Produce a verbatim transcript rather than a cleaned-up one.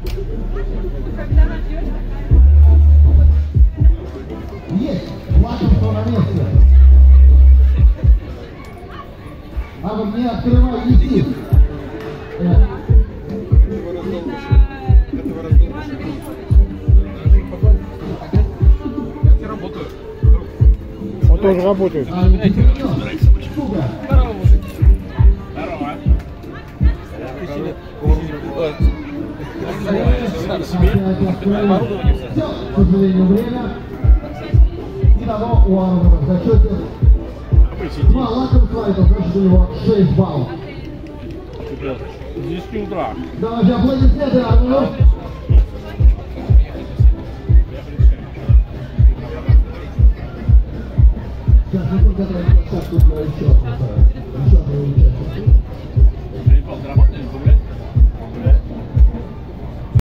Есть! Лакомство на месте. Надо не открывать, иди. Он тоже работает. Здорово. Все, к сожалению, время. Итого у Армана в зачете два лакомства, это значит у него шесть баллов. С десяти утра. Давайте аплодисменты Арману. Сейчас мы подготовим площадку для еще одного участника.